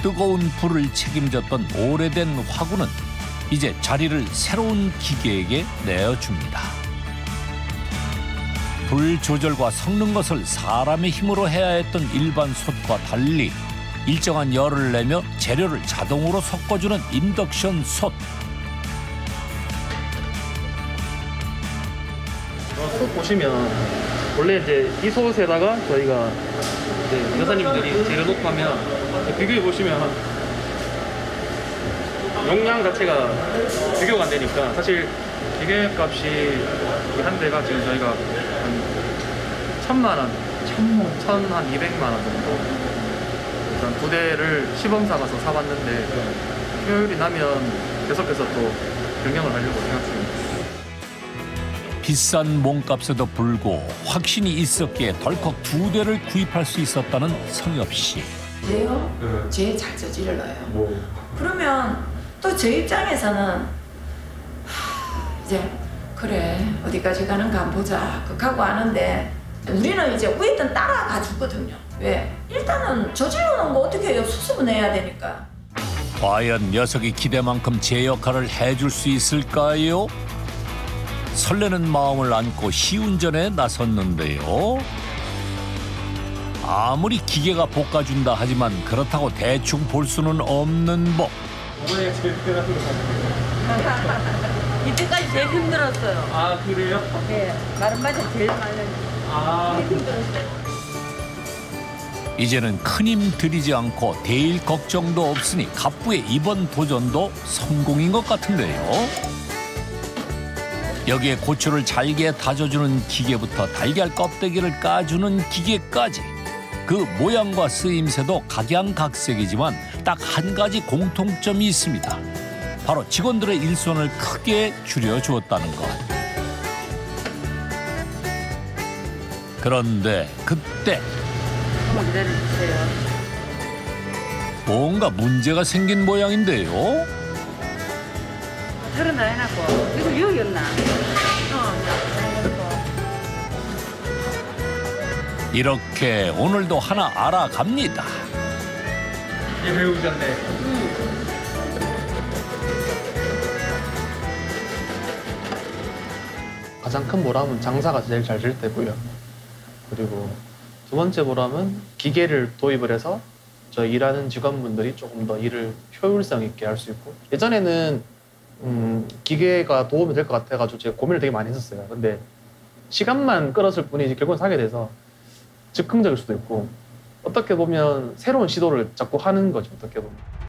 뜨거운 불을 책임졌던 오래된 화구는 이제 자리를 새로운 기계에게 내어줍니다. 불 조절과 섞는 것을 사람의 힘으로 해야 했던 일반 솥과 달리 일정한 열을 내며 재료를 자동으로 섞어주는 인덕션 솥. 솥 보시면 원래 이제 이 솥에다가 저희가 이제 여사님들이 재료 놓고 하면 비교해 보시면 용량 자체가 비교가 안 되니까 사실 기계값이 한 대가 지금 저희가 한 1,000만 원, 200만 원 정도. 일단 두 대를 시범 삼아서 사봤는데 효율이 나면 계속해서 또 변경을 하려고 생각 중입니다. 비싼 몸값에도 불구 확신이 있었기에 덜컥 두 대를 구입할 수 있었다는 성엽 씨. 제요? 제 잘 저질러요. 그러면 또 제 입장에서는 이제 그래 어디까지 가는가 한번 보자 그하고 하는데 우리는 이제 위에든 따라가 주거든요. 왜? 일단은 저질러 놓은 거 어떻게 해요? 수습은 해야 되니까. 과연 녀석이 기대만큼 제 역할을 해줄 수 있을까요? 설레는 마음을 안고 시운전에 나섰는데요. 아무리 기계가 볶아준다 하지만 그렇다고 대충 볼 수는 없는 법. 이번에 제일 편한 거 이때까지 제일 힘들었어요. 아 그래요? 네, 마른 맛이 제일 많은. 제일 힘들었어요. 이제는 큰 힘 들이지 않고 데일 걱정도 없으니 갑부의 이번 도전도 성공인 것 같은데요. 여기에 고추를 잘게 다져주는 기계부터 달걀 껍데기를 까주는 기계까지 그 모양과 쓰임새도 각양각색이지만 딱 한 가지 공통점이 있습니다. 바로 직원들의 일손을 크게 줄여주었다는 것. 그런데 그때 기다려주세요. 뭔가 문제가 생긴 모양인데요. 털은 다 해놨고 이거 여기였나? 이렇게 오늘도 하나 알아갑니다. 예, 배우셨네. 가장 큰 보람은 장사가 제일 잘 될 때고요. 그리고 두 번째 보람은 기계를 도입을 해서 저희 일하는 직원분들이 조금 더 일을 효율성 있게 할 수 있고 예전에는 기계가 도움이 될 것 같아가지고 제가 고민을 되게 많이 했었어요. 근데 시간만 끌었을 뿐이지 결국은 사게 돼서 즉흥적일 수도 있고 어떻게 보면 새로운 시도를 자꾸 하는 거죠. 어떻게 보면.